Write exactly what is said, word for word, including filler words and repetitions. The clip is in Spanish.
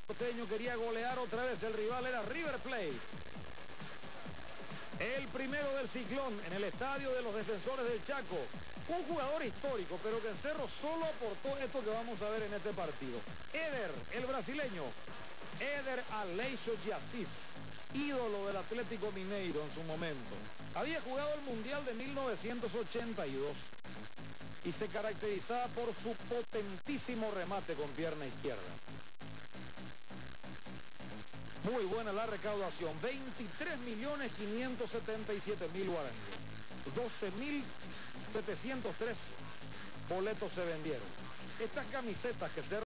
Porteño quería golear otra vez, el rival era River Plate. El primero del Ciclón en el estadio de los Defensores del Chaco. Un jugador histórico, pero que en Cerro solo aportó esto que vamos a ver en este partido. Éder, el brasileño. Éder Aleixo de Assis, ídolo del Atlético Mineiro en su momento. Había jugado el Mundial de mil novecientos ochenta y dos y se caracterizaba por su potentísimo remate con pierna izquierda. Muy buena la recaudación, veintitrés millones quinientos setenta y siete mil guaraníes. doce mil setecientos tres boletos se vendieron. Estas camisetas que se